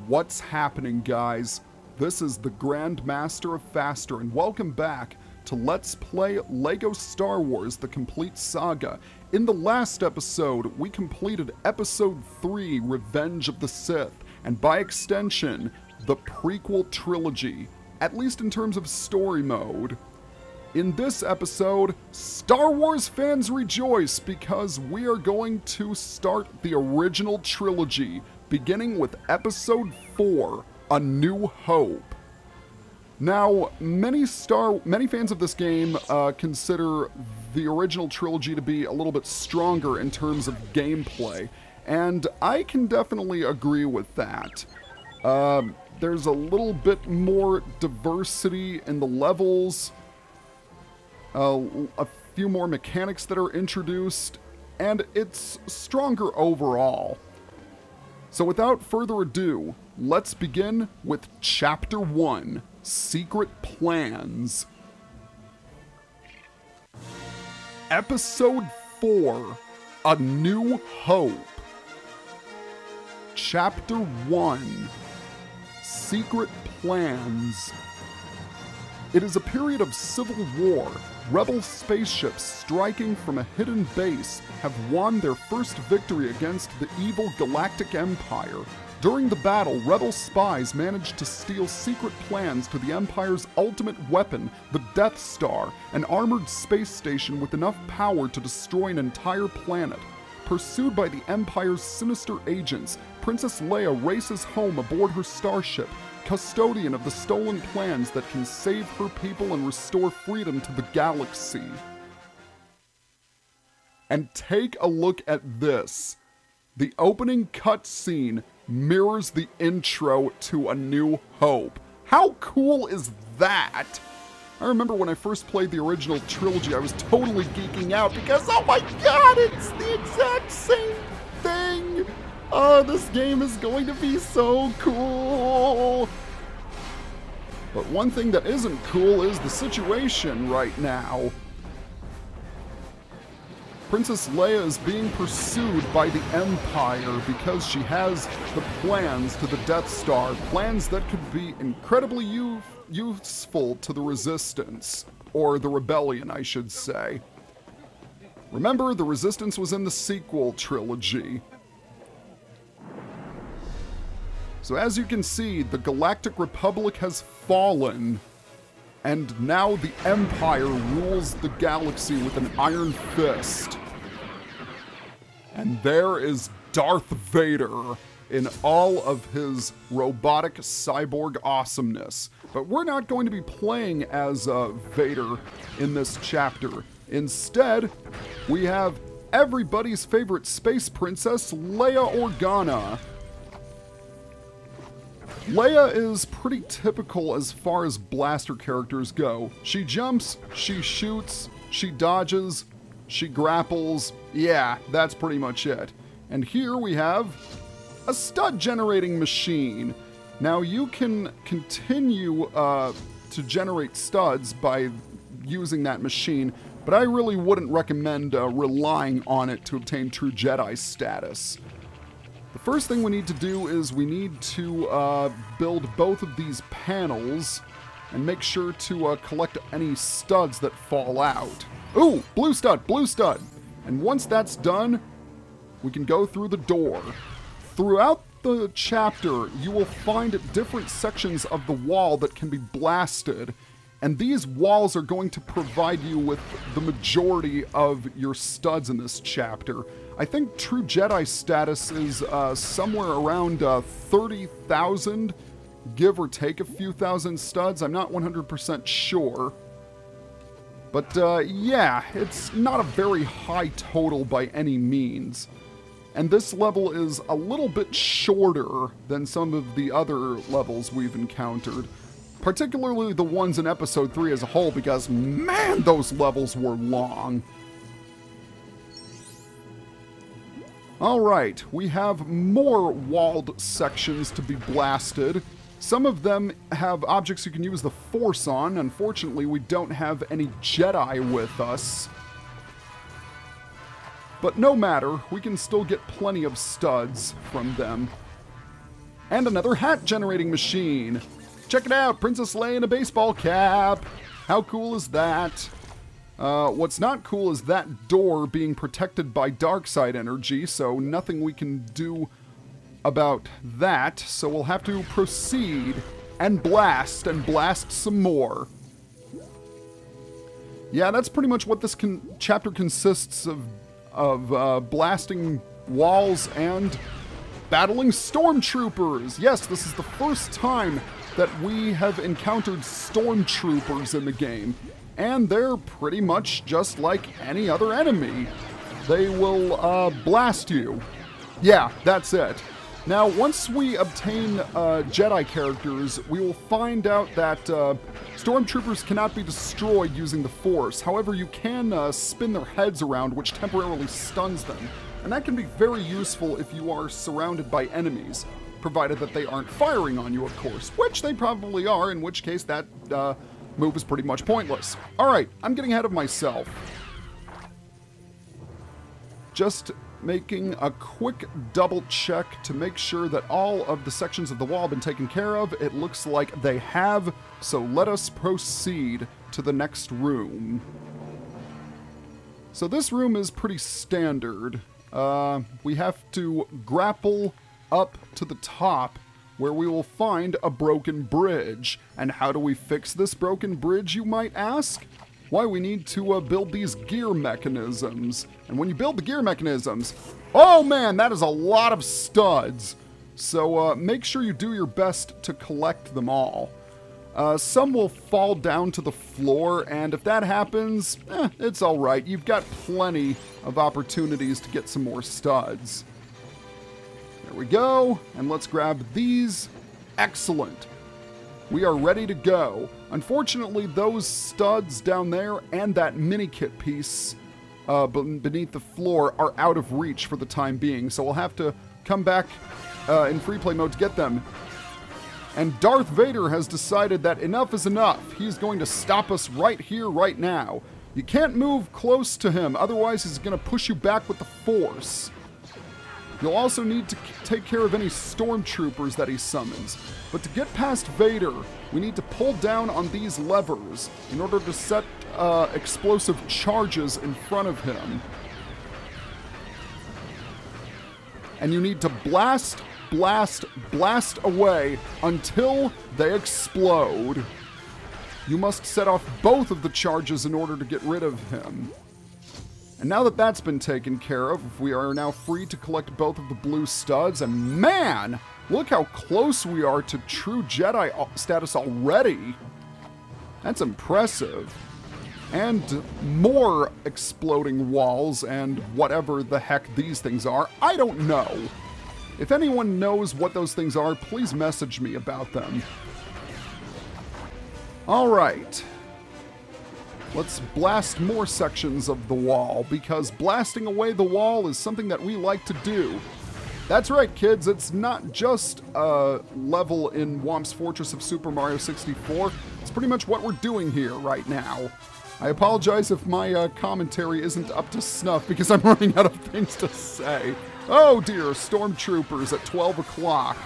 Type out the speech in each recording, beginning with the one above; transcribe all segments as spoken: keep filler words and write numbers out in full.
What's happening, guys? This is the Grand Master of Faster, and welcome back to Let's Play LEGO Star Wars: The Complete Saga. In the last episode, we completed Episode three, Revenge of the Sith, and by extension, the prequel trilogy, at least in terms of story mode. In this episode, Star Wars fans rejoice because we are going to start the original trilogy, beginning with Episode four, A New Hope. Now, many Star, many fans of this game uh, consider the original trilogy to be a little bit stronger in terms of gameplay, and I can definitely agree with that. Um, there's a little bit more diversity in the levels, uh, a few more mechanics that are introduced, and it's stronger overall. So without further ado, let's begin with Chapter one, Secret Plans. Episode four, A New Hope. Chapter one, Secret Plans. It is a period of civil war. Rebel spaceships striking from a hidden base have won their first victory against the evil Galactic Empire. During the battle, Rebel spies managed to steal secret plans to the Empire's ultimate weapon, the Death Star, an armored space station with enough power to destroy an entire planet. Pursued by the Empire's sinister agents, Princess Leia races home aboard her starship, custodian of the stolen plans that can save her people and restore freedom to the galaxy. And take a look at this. The opening cutscene mirrors the intro to A New Hope. How cool is that? I remember when I first played the original trilogy, I was totally geeking out because, oh my god, it's the exact same thing! Oh, this game is going to be so cool! But one thing that isn't cool is the situation right now. Princess Leia is being pursued by the Empire because she has the plans to the Death Star, plans that could be incredibly u- useful to the Resistance, or the Rebellion, I should say. Remember, the Resistance was in the sequel trilogy. So as you can see, the Galactic Republic has fallen, and now the Empire rules the galaxy with an iron fist. And there is Darth Vader in all of his robotic cyborg awesomeness. But we're not going to be playing as uh, Vader in this chapter. Instead, we have everybody's favorite space princess, Leia Organa. Leia is pretty typical as far as blaster characters go. She jumps, she shoots, she dodges, she grapples. Yeah, that's pretty much it. And here we have a stud generating machine. Now you can continue uh, to generate studs by using that machine, but I really wouldn't recommend uh, relying on it to obtain true Jedi status. The first thing we need to do is we need to uh, build both of these panels and make sure to uh, collect any studs that fall out. Ooh, blue stud, blue stud. And once that's done, we can go through the door. Throughout the chapter, you will find different sections of the wall that can be blasted, and these walls are going to provide you with the majority of your studs in this chapter. I think true Jedi status is uh, somewhere around uh, thirty thousand, give or take a few thousand studs. I'm not one hundred percent sure. But uh, yeah, it's not a very high total by any means. And this level is a little bit shorter than some of the other levels we've encountered. Particularly the ones in Episode three as a whole, because man, those levels were long. Alright, we have more walled sections to be blasted. Some of them have objects you can use the Force on. Unfortunately, we don't have any Jedi with us. But no matter, we can still get plenty of studs from them. And another hat generating machine. Check it out, Princess Leia in a baseball cap. How cool is that? Uh, what's not cool is that door being protected by dark side energy, so nothing we can do about that. So we'll have to proceed and blast and blast some more. Yeah, that's pretty much what this con chapter consists of, of uh, blasting walls and battling Stormtroopers. Yes, this is the first time that we have encountered Stormtroopers in the game, and they're pretty much just like any other enemy. They will uh, blast you. Yeah, that's it. Now, once we obtain uh, Jedi characters, we will find out that uh, Stormtroopers cannot be destroyed using the Force. However, you can uh, spin their heads around, which temporarily stuns them. And that can be very useful if you are surrounded by enemies, provided that they aren't firing on you, of course, which they probably are, in which case that uh, move is pretty much pointless. All right, I'm getting ahead of myself. Just making a quick double check to make sure that all of the sections of the wall have been taken care of. It looks like they have, so let us proceed to the next room. So this room is pretty standard. Uh, we have to grapple up to the top where we will find a broken bridge. And how do we fix this broken bridge, you might ask? Why, we need to uh, build these gear mechanisms. And when you build the gear mechanisms, oh man, that is a lot of studs. So uh, make sure you do your best to collect them all. Uh, some will fall down to the floor, and if that happens, eh, it's all right. You've got plenty of opportunities to get some more studs. There we go, and let's grab these. Excellent. We are ready to go. Unfortunately, those studs down there and that mini-kit piece uh, beneath the floor are out of reach for the time being, so we'll have to come back uh, in free play mode to get them. And Darth Vader has decided that enough is enough. He's going to stop us right here, right now. You can't move close to him, otherwise he's going to push you back with the Force. You'll also need to take care of any Stormtroopers that he summons. But to get past Vader, we need to pull down on these levers in order to set uh, explosive charges in front of him. And you need to blast, blast, blast away until they explode. You must set off both of the charges in order to get rid of him. And now that that's been taken care of, we are now free to collect both of the blue studs. And man, look how close we are to true Jedi status already. That's impressive. And more exploding walls and whatever the heck these things are. I don't know. If anyone knows what those things are, please message me about them. All right. Let's blast more sections of the wall, because blasting away the wall is something that we like to do. That's right, kids, it's not just a level in Womp's Fortress of Super Mario sixty-four. It's pretty much what we're doing here right now. I apologize if my uh, commentary isn't up to snuff, because I'm running out of things to say. Oh dear, Stormtroopers at twelve o'clock.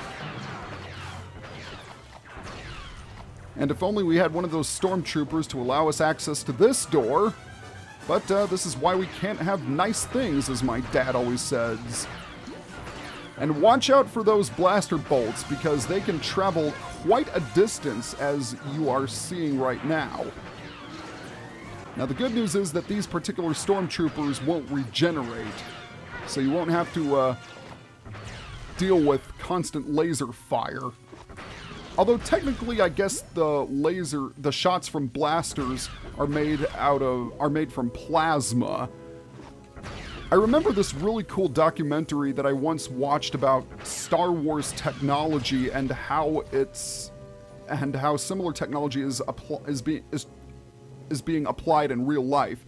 And if only we had one of those Stormtroopers to allow us access to this door. But uh, this is why we can't have nice things, as my dad always says. And watch out for those blaster bolts, because they can travel quite a distance, as you are seeing right now. Now the good news is that these particular Stormtroopers won't regenerate, so you won't have to uh, deal with constant laser fire. Although technically, I guess the laser, the shots from blasters are made out of, are made from plasma. I remember this really cool documentary that I once watched about Star Wars technology and how it's, and how similar technology is is being is is being applied in real life.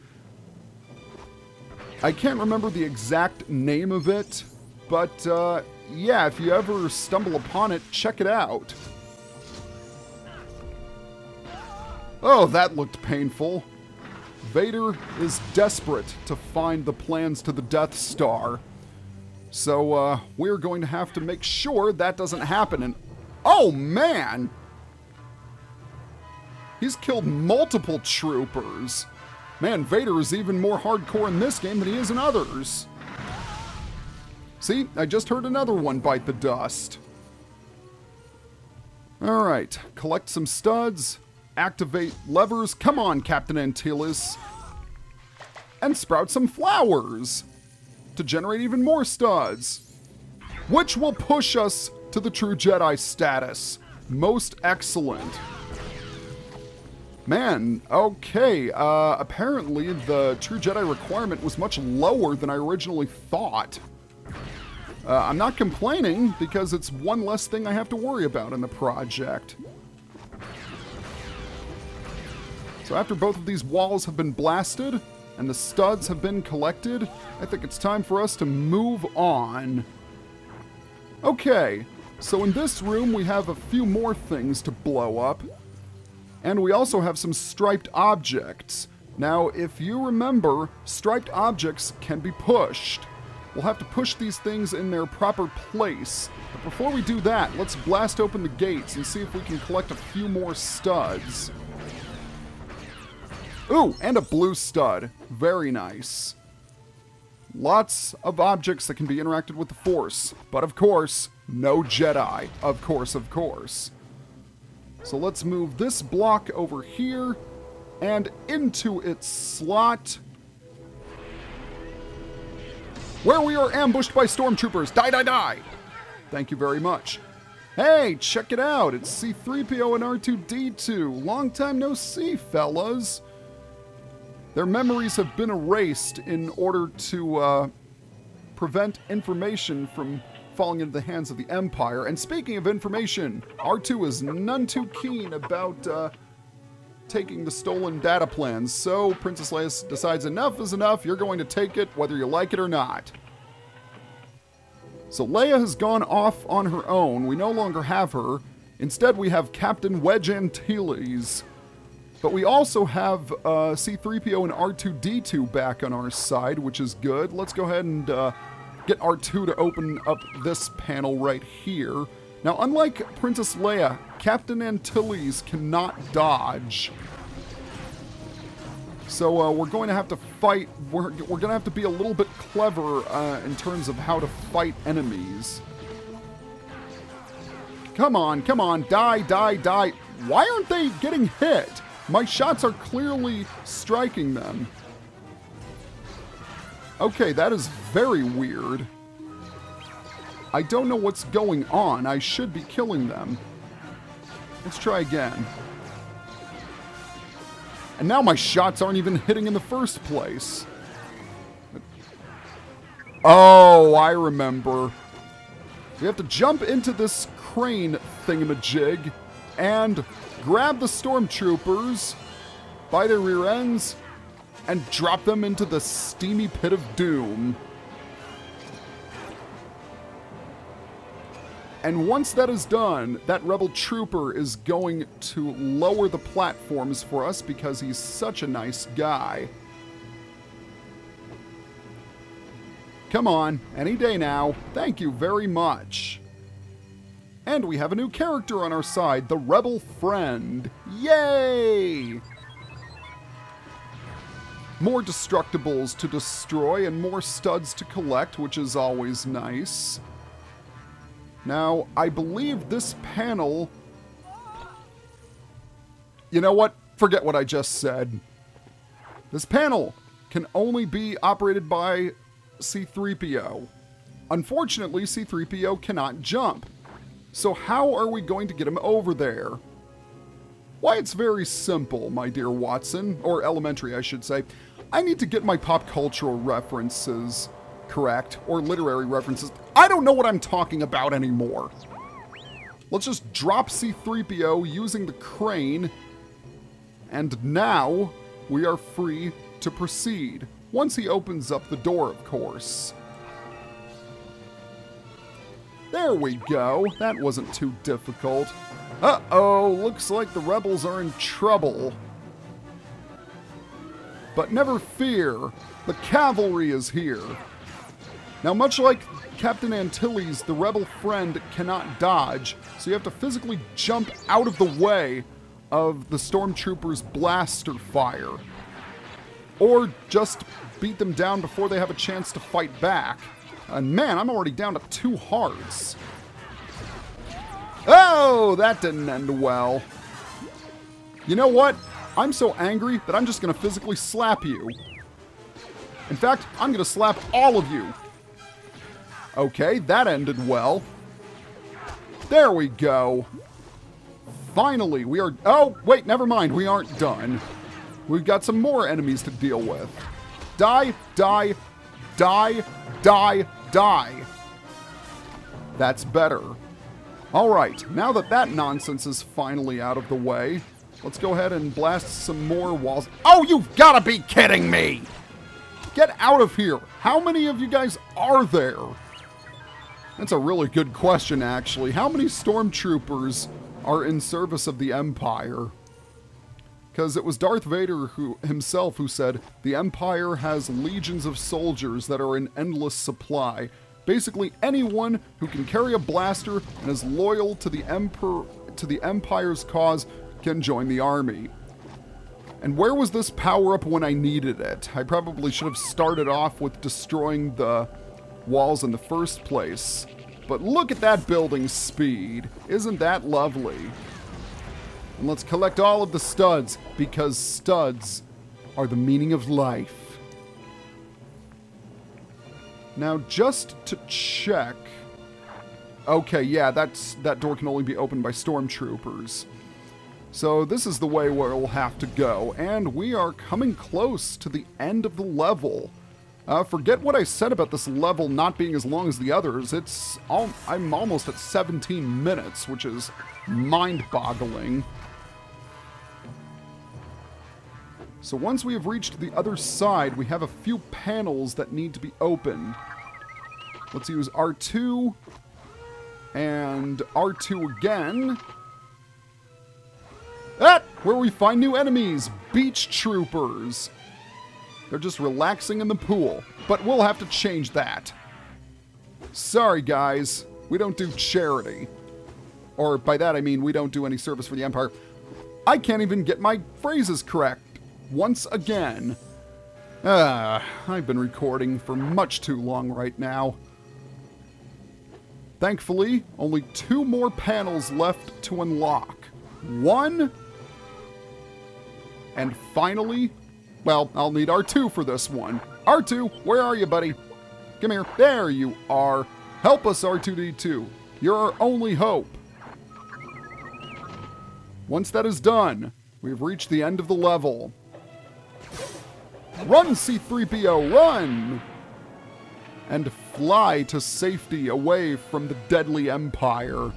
I can't remember the exact name of it, but uh, yeah, if you ever stumble upon it, check it out. Oh, that looked painful. Vader is desperate to find the plans to the Death Star. So, uh, we're going to have to make sure that doesn't happen. And, oh, man! He's killed multiple troopers. Man, Vader is even more hardcore in this game than he is in others. See, I just heard another one bite the dust. Alright, collect some studs, activate levers, come on, Captain Antilles, and sprout some flowers to generate even more studs, which will push us to the True Jedi status. Most excellent. Man, okay, uh, apparently the True Jedi requirement was much lower than I originally thought. Uh, I'm not complaining, because it's one less thing I have to worry about in the project. So after both of these walls have been blasted, and the studs have been collected, I think it's time for us to move on. Okay, so in this room we have a few more things to blow up. And we also have some striped objects. Now, if you remember, striped objects can be pushed. We'll have to push these things in their proper place. But before we do that, let's blast open the gates and see if we can collect a few more studs. Ooh, and a blue stud. Very nice. Lots of objects that can be interacted with the Force. But of course, no Jedi. Of course, of course. So let's move this block over here and into its slot, where we are ambushed by Stormtroopers. Die, die, die! Thank you very much. Hey, check it out. It's C three P O and R two D two. Long time no see, fellas. Their memories have been erased in order to uh, prevent information from falling into the hands of the Empire. And speaking of information, R two is none too keen about uh, taking the stolen data plans, so Princess Leia decides enough is enough, you're going to take it whether you like it or not. So Leia has gone off on her own, we no longer have her, instead we have Captain Wedge Antilles. But we also have uh, C three P O and R two D two back on our side, which is good. Let's go ahead and uh, get R two to open up this panel right here. Now, unlike Princess Leia, Captain Antilles cannot dodge. So uh, we're going to have to fight, we're, we're going to have to be a little bit clever uh, in terms of how to fight enemies. Come on, come on, die, die, die. Why aren't they getting hit? My shots are clearly striking them. Okay, that is very weird. I don't know what's going on. I should be killing them. Let's try again. And now my shots aren't even hitting in the first place. Oh, I remember. We have to jump into this crane thingamajig and grab the Stormtroopers by their rear ends and drop them into the steamy pit of doom. And once that is done, that rebel trooper is going to lower the platforms for us because he's such a nice guy. Come on, any day now. Thank you very much. And we have a new character on our side, the Rebel Friend. Yay! More destructibles to destroy and more studs to collect, which is always nice. Now, I believe this panel... You know what? Forget what I just said. This panel can only be operated by C three P O. Unfortunately, C three P O cannot jump. So how are we going to get him over there? Why, it's very simple, my dear Watson, or elementary, I should say. I need to get my pop cultural references correct, or literary references. I don't know what I'm talking about anymore. Let's just drop C three P O using the crane, and now we are free to proceed. Once he opens up the door, of course. There we go. That wasn't too difficult. Uh-oh, looks like the rebels are in trouble. But never fear, the cavalry is here. Now, much like Captain Antilles, the rebel friend cannot dodge, so you have to physically jump out of the way of the Stormtroopers' blaster fire. Or just beat them down before they have a chance to fight back. And man, I'm already down to two hearts. Oh, that didn't end well. You know what? I'm so angry that I'm just going to physically slap you. In fact, I'm going to slap all of you. Okay, that ended well. There we go. Finally, we are... Oh, wait, never mind. We aren't done. We've got some more enemies to deal with. Die, die, die, die, die. That's better. All right, now that that nonsense is finally out of the way, let's go ahead and blast some more walls. Oh, you've got to be kidding me! Get out of here. How many of you guys are there? That's a really good question, actually. How many Stormtroopers are in service of the Empire? Because it was Darth Vader who himself who said, the Empire has legions of soldiers that are in endless supply. Basically, anyone who can carry a blaster and is loyal to the Emperor, to the Empire's cause can join the army. And where was this power-up when I needed it? I probably should have started off with destroying the walls in the first place. But look at that building speed. Isn't that lovely? And let's collect all of the studs, because studs are the meaning of life. Now, just to check... Okay, yeah, that's that door can only be opened by Stormtroopers. So this is the way where we'll have to go, and we are coming close to the end of the level. Uh, forget what I said about this level not being as long as the others. It's all, I'm almost at seventeen minutes, which is mind-boggling. So once we have reached the other side, we have a few panels that need to be opened. Let's use R two and R two again. Ah! Where we find new enemies, beach troopers. They're just relaxing in the pool, but we'll have to change that. Sorry, guys. We don't do charity. Or by that I mean we don't do any service for the Empire. I can't even get my phrases correct. Once again. Ah, I've been recording for much too long right now. Thankfully, only two more panels left to unlock. One. And finally... Well, I'll need R two for this one. R two, where are you, buddy? Come here. There you are. Help us, R two D two. You're our only hope. Once that is done, we've reached the end of the level. Run, C three P O, run! And fly to safety away from the deadly Empire.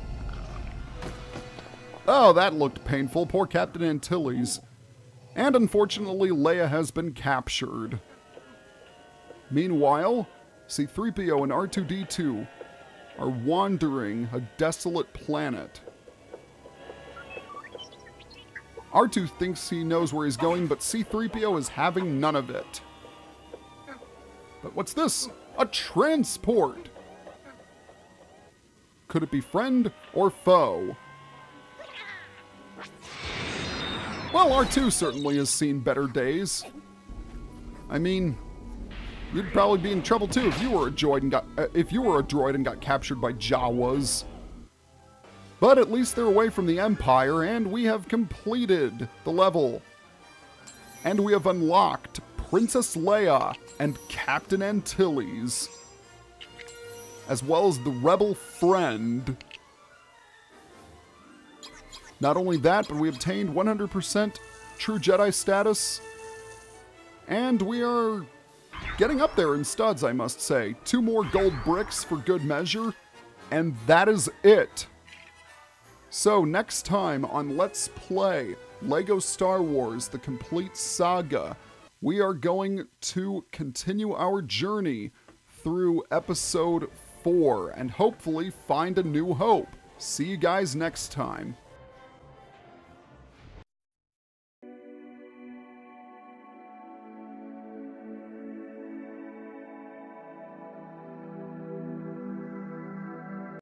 Oh, that looked painful. Poor Captain Antilles. And unfortunately, Leia has been captured. Meanwhile, C three P O and R two D two are wandering a desolate planet. R two thinks he knows where he's going, but C three P O is having none of it. But what's this? A transport! Could it be friend or foe? Well, R two certainly has seen better days. I mean, you'd probably be in trouble too if you were a droid and got uh, if you were a droid and got captured by Jawas. But at least they're away from the Empire, and we have completed the level. And we have unlocked Princess Leia and Captain Antilles, as well as the rebel friend. Not only that, but we obtained one hundred percent True Jedi status. And we are getting up there in studs, I must say. Two more gold bricks for good measure. And that is it. So next time on Let's Play LEGO Star Wars: The Complete Saga, we are going to continue our journey through Episode four and hopefully find a new hope. See you guys next time.